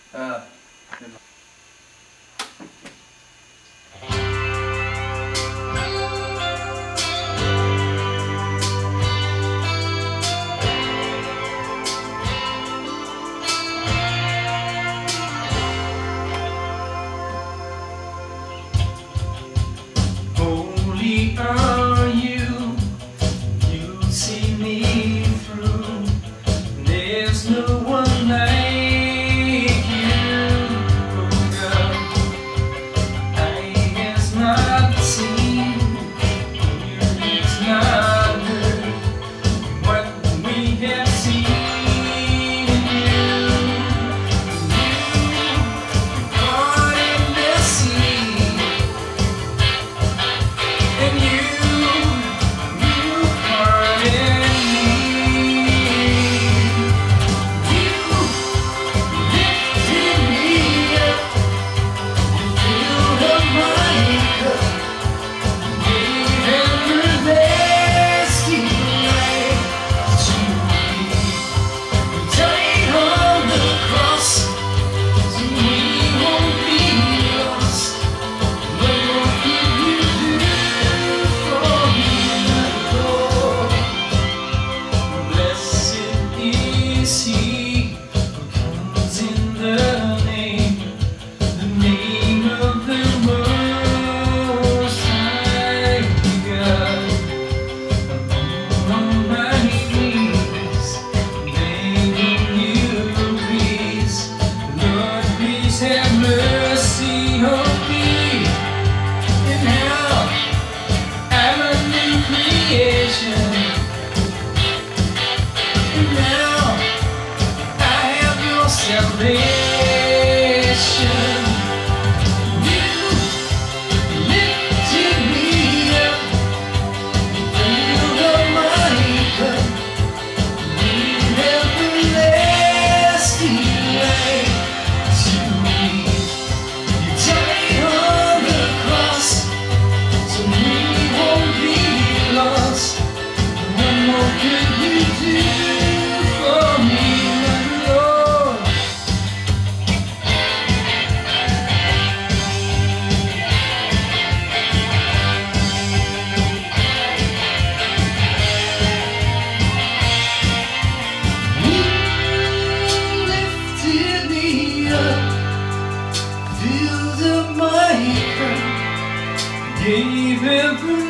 Holy are you, you see me through. There's no one like you, oh God. Eye has not seen, ear has not heard what we have seen in you. You caught in the sea, and you pardon me. You lifted me up, you filled up my cup, gave everlasting life to me. You died on the cross, so we won't be lost. What more could you do for me, Lord? Blessed is he who comes in the name of the Most High God. On my knees, begging you, please, Lord, please have mercy on me. And now I'm a new creation, and now I have your salvation. You lifted me up, filled up my cup, gave everlasting life to me. You died on the cross, so we won't be lost. What more could you do for me, my Lord? You lifted me up, filled up my cup, gave everlasting